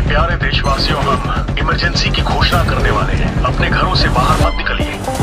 प्यारे देशवासियों, हम इमरजेंसी की घोषणा करने वाले हैं। अपने घरों से बाहर मत निकलिए।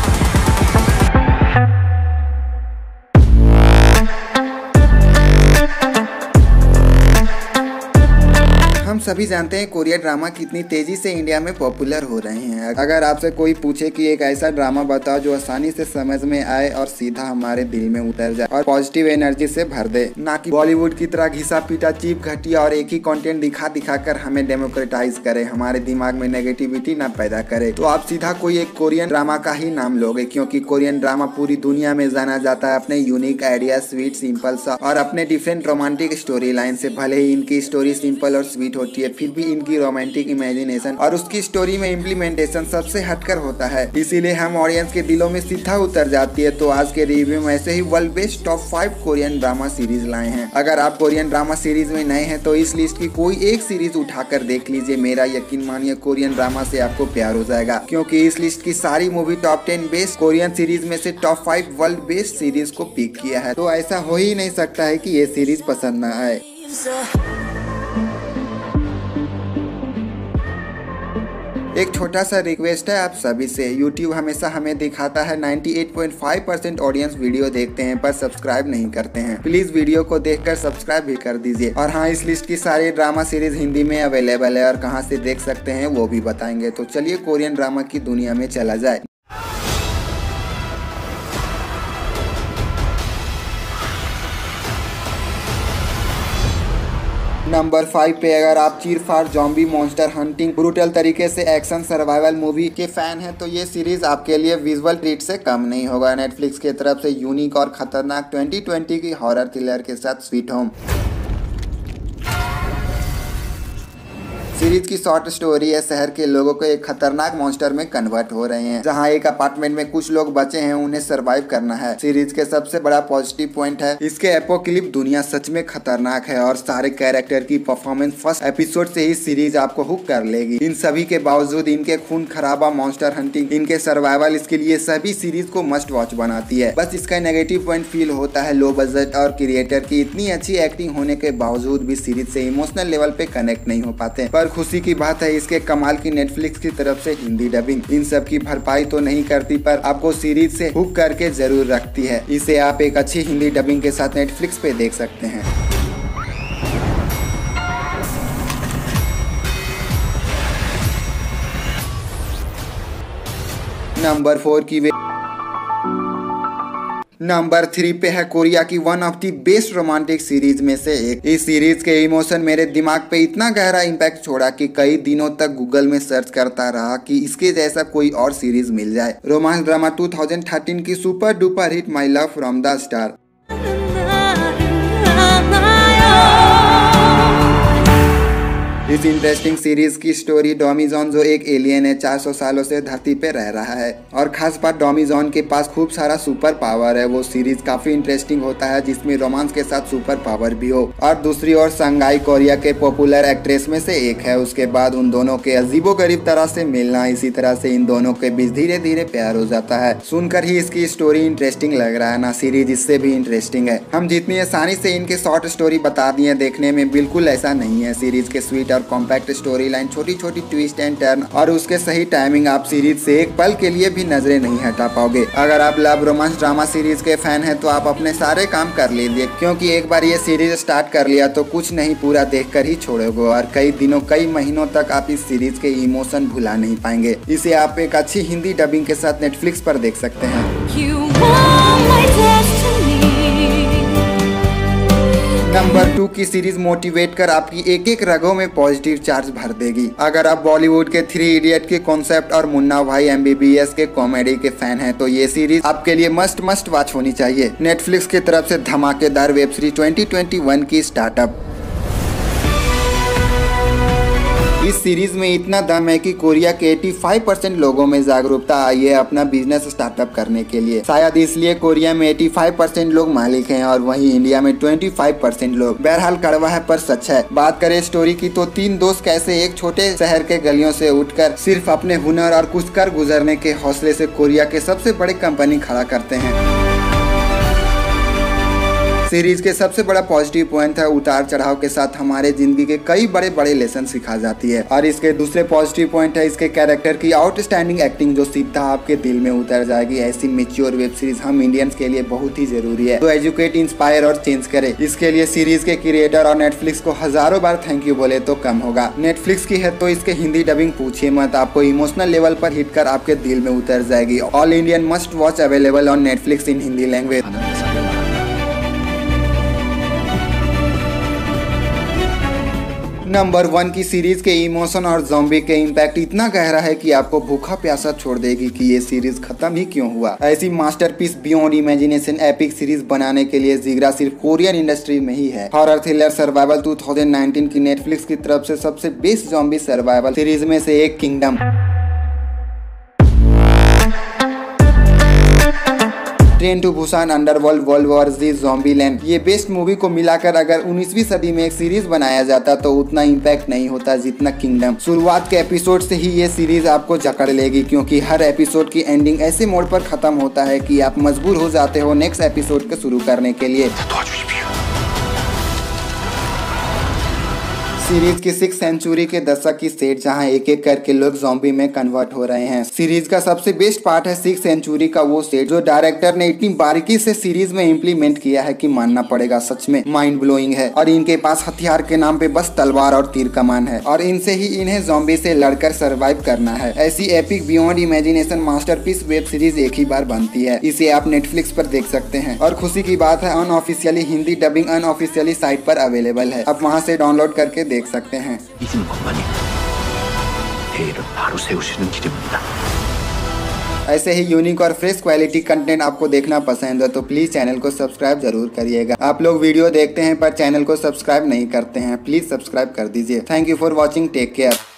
हम सभी जानते हैं कोरियन ड्रामा कितनी तेजी से इंडिया में पॉपुलर हो रहे हैं। अगर आपसे कोई पूछे कि एक ऐसा ड्रामा बताओ जो आसानी से समझ में आए और सीधा हमारे दिल में उतर जाए और पॉजिटिव एनर्जी से भर दे, ना कि बॉलीवुड की तरह घिसा पीटा, चीप, घटिया और एक ही कंटेंट दिखा कर हमें डेमोक्रेटाइज करे, हमारे दिमाग में नेगेटिविटी ना पैदा करे, तो आप सीधा कोई एक कोरियन ड्रामा का ही नाम लोगे। क्योंकि कोरियन ड्रामा पूरी दुनिया में जाना जाता है अपने यूनिक आइडिया, स्वीट, सिंपल सा और अपने डिफरेंट रोमांटिक स्टोरी लाइन से। भले ही इनकी स्टोरी सिंपल और स्वीट होती है, फिर भी इनकी रोमांटिक इमेजिनेशन और उसकी स्टोरी में इम्प्लीमेंटेशन सबसे हटकर होता है, इसीलिए हम ऑडियंस के दिलों में सीधा उतर जाती है। तो आज के रिव्यू में ऐसे ही world best top 5 Korean drama series लाए हैं। अगर आप कोरियन ड्रामा सीरीज में नए हैं तो इस लिस्ट की कोई एक सीरीज उठाकर देख लीजिए। मेरा यकीन मानिए कोरियन ड्रामा से आपको प्यार हो जाएगा, क्योंकि इस लिस्ट की सारी movie top 10 best Korean series में से टॉप 5 वर्ल्ड बेस्ट सीरीज को पिक किया है। तो ऐसा हो ही नहीं सकता है कि ये सीरीज पसंद न आए। एक छोटा सा रिक्वेस्ट है आप सभी से, YouTube हमेशा हमें दिखाता है 98.5% ऑडियंस वीडियो देखते हैं पर सब्सक्राइब नहीं करते हैं। प्लीज वीडियो को देखकर सब्सक्राइब भी कर दीजिए। और हाँ, इस लिस्ट की सारी ड्रामा सीरीज हिंदी में अवेलेबल है और कहाँ से देख सकते हैं वो भी बताएंगे। तो चलिए कोरियन ड्रामा की दुनिया में चला जाए। नंबर 5 पे अगर आप चीर-फाड़, ज़ॉम्बी, मॉन्स्टर हंटिंग, ब्रूटल तरीके से एक्शन सर्वाइवल मूवी के फैन हैं तो ये सीरीज आपके लिए विजुअल ट्रीट से कम नहीं होगा। नेटफ्लिक्स की तरफ से यूनिक और खतरनाक 2020 की हॉरर थ्रिलर के साथ स्वीट होम सीरीज की शॉर्ट स्टोरी है। शहर के लोगों को एक खतरनाक मॉन्स्टर में कन्वर्ट हो रहे हैं, जहां एक अपार्टमेंट में कुछ लोग बचे हैं, उन्हें सरवाइव करना है। सीरीज के सबसे बड़ा पॉजिटिव पॉइंट है इसके एपोकलिप्स दुनिया सच में खतरनाक है और सारे कैरेक्टर की परफॉर्मेंस फर्स्ट एपिसोड से ही सीरीज आपको हुक कर लेगी। इन सभी के बावजूद इनके खून खराबा, मॉन्स्टर हंटिंग, इनके सर्वाइवल इसके लिए सभी सीरीज को मस्ट वॉच बनाती है। बस इसका नेगेटिव पॉइंट फील होता है लो बजट और क्रिएटर की इतनी अच्छी एक्टिंग होने के बावजूद भी सीरीज से इमोशनल लेवल पे कनेक्ट नहीं हो पाते। पर खुशी की बात है इसके कमाल की नेटफ्लिक्स की तरफ से हिंदी डबिंग इन सब की भरपाई तो नहीं करती पर आपको सीरीज से हुक करके जरूर रखती है। इसे आप एक अच्छी हिंदी डबिंग के साथ नेटफ्लिक्स पे देख सकते हैं। नंबर 4 की नंबर 3 पे है कोरिया की one of the best romantic series में से एक। इस सीरीज के इमोशन मेरे दिमाग पे इतना गहरा इम्पैक्ट छोड़ा कि कई दिनों तक गूगल में सर्च करता रहा कि इसके जैसा कोई और सीरीज मिल जाए। रोमांस ड्रामा 2013 की super duper hit my love from the star. इस इंटरेस्टिंग सीरीज की स्टोरी डोमिजॉन जो एक एलियन है 400 सालों से धरती पे रह रहा है और खास बात डोमिजॉन के पास खूब सारा सुपर पावर है। वो सीरीज काफी इंटरेस्टिंग होता है जिसमें रोमांस के साथ सुपर पावर भी हो। और दूसरी ओर संगाई कोरिया के पॉपुलर एक्ट्रेस में से एक है। उसके बाद उन दोनों के अजीबोगरीब तरह से मिलना, इसी तरह से इन दोनों के बीच धीरे धीरे प्यार हो जाता है। सुनकर ही इसकी स्टोरी इंटरेस्टिंग लग रहा है ना, सीरीज इससे भी इंटरेस्टिंग है। हम जितनी आसानी से इनके शॉर्ट स्टोरी बता दिए, देखने में बिल्कुल ऐसा नहीं है। सीरीज के स्वीट और कॉम्पैक्ट स्टोरी लाइन, छोटी छोटी ट्विस्ट एंड टर्न और उसके सही टाइमिंग आप सीरीज से एक पल के लिए भी नजरें नहीं हटा पाओगे। अगर आप लव रोमांस ड्रामा सीरीज के फैन हैं तो आप अपने सारे काम कर लीजिए, क्योंकि एक बार ये सीरीज स्टार्ट कर लिया तो कुछ नहीं पूरा देखकर ही छोड़ोगे और कई दिनों कई महीनों तक आप इस सीरीज के इमोशन भुला नहीं पाएंगे। इसे आप एक अच्छी हिंदी डबिंग के साथ नेटफ्लिक्स पर देख सकते हैं। नंबर 2 की सीरीज मोटिवेट कर आपकी एक एक रगों में पॉजिटिव चार्ज भर देगी। अगर आप बॉलीवुड के 3 इडियट के कॉन्सेप्ट और मुन्ना भाई MBBS के कॉमेडी के फैन हैं तो ये सीरीज आपके लिए मस्ट वॉच होनी चाहिए। नेटफ्लिक्स की तरफ से धमाकेदार वेब सीरीज 2021 की स्टार्टअप। इस सीरीज में इतना दम है कि कोरिया के 85% लोगों में जागरूकता आई है अपना बिजनेस स्टार्टअप करने के लिए। शायद इसलिए कोरिया में 85% लोग मालिक हैं और वहीं इंडिया में 25% लोग। बहरहाल कड़वा है पर सच है। बात करें स्टोरी की तो 3 दोस्त कैसे एक छोटे शहर के गलियों से उठकर सिर्फ अपने हुनर और कुछ कर गुजरने के हौसले से कोरिया के सबसे बड़े कंपनी खड़ा करते हैं। सीरीज के सबसे बड़ा पॉजिटिव पॉइंट है उतार चढ़ाव के साथ हमारे जिंदगी के कई बड़े बड़े लेसन सिखा जाती है। और इसके दूसरे पॉजिटिव पॉइंट है इसके कैरेक्टर की आउटस्टैंडिंग एक्टिंग जो सीधा आपके दिल में उतर जाएगी। ऐसी मैच्योर वेब सीरीज हम इंडियंस के लिए बहुत ही जरूरी है। तो एजुकेट, इंस्पायर और चेंज करे, इसके लिए सीरीज के क्रिएटर और नेटफ्लिक्स को हजारों बार थैंक यू बोले तो कम होगा। नेटफ्लिक्स की है तो इसके हिंदी डबिंग पूछिए मत, आपको इमोशनल लेवल पर हिट कर आपके दिल में उतर जाएगी। All Indian must watch available on Netflix in Hindi language. Number 1 की सीरीज के इमोशन और ज़ॉम्बी के इम्पैक्ट इतना गहरा है कि आपको भूखा प्यासा छोड़ देगी कि ये सीरीज खत्म ही क्यों हुआ। ऐसी masterpiece beyond imagination epic series बनाने के लिए जिगरा सिर्फ कोरियन इंडस्ट्री में ही है। हॉरर थ्रिलर सर्वाइवल 2019 की नेटफ्लिक्स की तरफ से सबसे बेस्ट ज़ॉम्बी सर्वाइवल सीरीज में से एक Kingdom. Train to Busan, Underworld, World War Z, Zombieland, ये बेस्ट मूवी को मिलाकर अगर 19वीं सदी में एक सीरीज बनाया जाता तो उतना इम्पैक्ट नहीं होता जितना किंगडम। शुरुआत के एपिसोड से ही ये सीरीज आपको जकड़ लेगी क्योंकि हर एपिसोड की एंडिंग ऐसे मोड पर खत्म होता है कि आप मजबूर हो जाते हो नेक्स्ट एपिसोड को शुरू करने के लिए। सीरीज की 6th सेंचुरी के दशक की सेट जहां एक एक करके लोग ज़ॉम्बी में कन्वर्ट हो रहे हैं। सीरीज का सबसे बेस्ट पार्ट है 6th सेंचुरी का वो सेट जो डायरेक्टर ने इतनी बारीकी से सीरीज में इम्प्लीमेंट किया है कि मानना पड़ेगा सच में माइंड ब्लोइंग है। और इनके पास हथियार के नाम पे बस तलवार और तीर कमान है और इनसे ही इन्हें ज़ॉम्बी से लड़कर सर्वाइव करना है। ऐसी epic beyond imagination masterpiece web series एक ही बार बनती है। इसे आप नेटफ्लिक्स पर देख सकते हैं और खुशी की बात है unofficially Hindi dubbing unofficially site पर अवेलेबल है। आप वहाँ से डाउनलोड करके देख सकते हैं। ऐसे ही यूनिक और फ्रेश क्वालिटी कंटेंट आपको देखना पसंद है तो प्लीज चैनल को सब्सक्राइब जरूर करिएगा। आप लोग वीडियो देखते हैं पर चैनल को सब्सक्राइब नहीं करते हैं, प्लीज सब्सक्राइब कर दीजिए। Thank you for watching, take care.